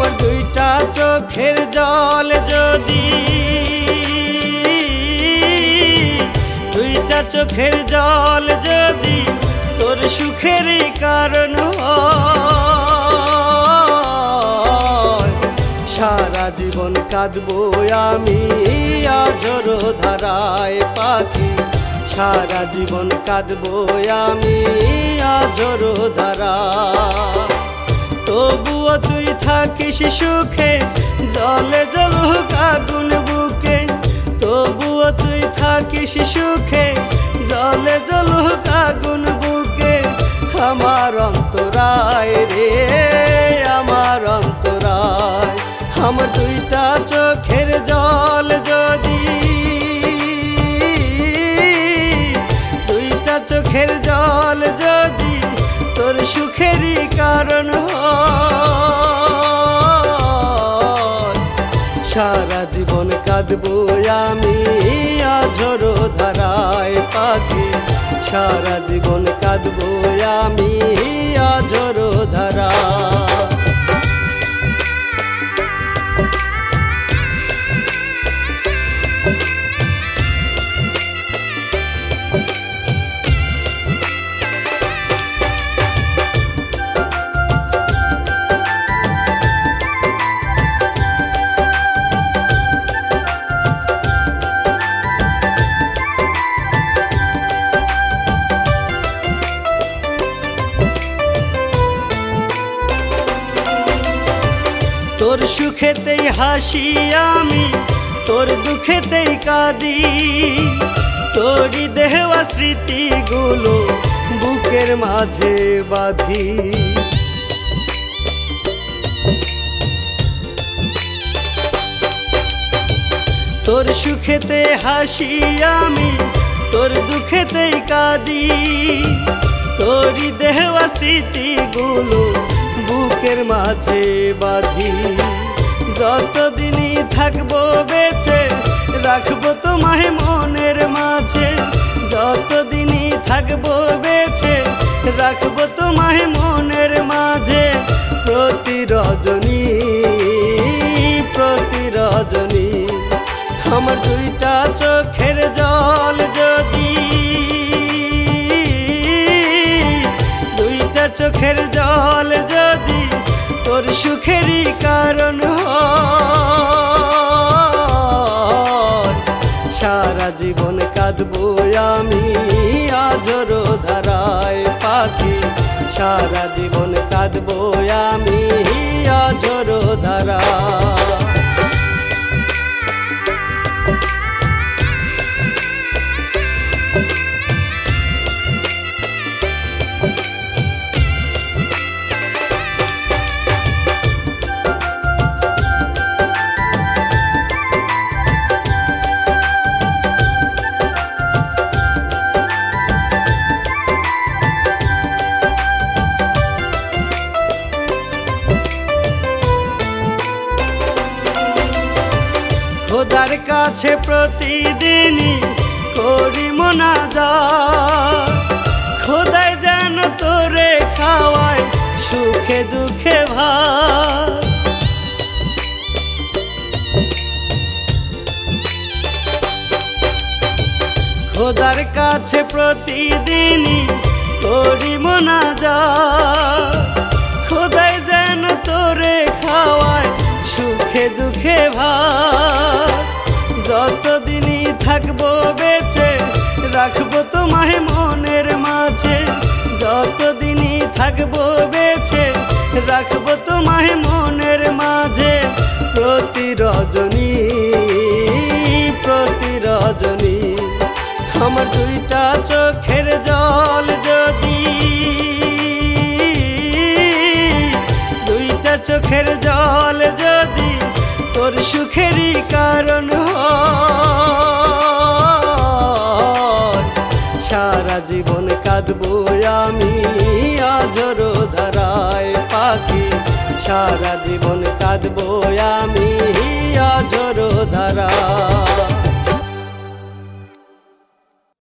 আমার দুইটা চোখের জল যদি, দুইটা চোখের জল যদি তোর সুখেরই কারণ হয়, সারা জীবন কাঁদবো আমি আঝর ধারায় পাখি, সারা জীবন কাঁদবো আমি আঝর ধারায়। তবুও তুই থাকিস সুখে, জলে জ্বলুক আগুন বুকে, তবুও তুই থাকিস সুখে, জলে জ্বলুক আগুন বুকে। আমার অন্তরায় রে আমার অন্তরায়, আমার দুইটা চোখের জল যদি, দুইটা চোখের জল যদি তোর সুখেরই কারণ হয়, সারা জীবন কাঁদবো আমি আঝর ধারায় পাখি, সারা জীবন কাঁদবো আমি আঝর ধারায়। তোর সুখেতেই হাসি আমি, তোর দুঃখেতেই কাঁদি, তোরই দেওয়া স্মৃতিগুলো বুকের মাঝে বাঁধি। তোর সুখেতে হাসি আমি, তোর দুঃখেতেই কাঁদি, তোরই দেওয়া স্মৃতিগুলো বুকের মাঝে বাঁধি। যতদিনই থাকবো বেঁচে রাখবো তোমায় মনের মাঝে, যতদিনই থাকবো বেঁচে রাখবো তোমায় মনের মাঝে। প্রতি রজনী প্রতি রজনী আমার দুইটা চোখের জল যদি, দুইটা চোখের জল যদি তোর সুখেরই কারণ হয়, সারা জীবন কাঁদবো আমি আঝর ধারায় পাখি, সারা জীবন কাঁদবো আমি আঝর ধারায়। খোদার কাছে প্রতিদিনই করি মোনাজাত, খোদাই যেন তোরে খাওয়ায় সুখে দুঃখে ভাত। খোদার কাছে প্রতিদিনই করি মোনাজাত, খোদাই যেন তোরে খাওয়ায় সুখে দুঃখে ভাত। যতদিনই থাকবো বেঁচে রাখবো তোমায় মনের মাঝে, যতদিনই থাকবো বেঁচে রাখবো তোমায় মনের মাঝে। প্রতি রজনী প্রতি রজনী আমার দুইটা চোখের জল যদি, দুইটা চোখের জল যদি তোর সুখেরই কারণ হয়, সারা জীবন কাঁদবো আমি আঝর ধারায় পাখি, সারা জীবন কাঁদবো আমি আঝর ধারায়।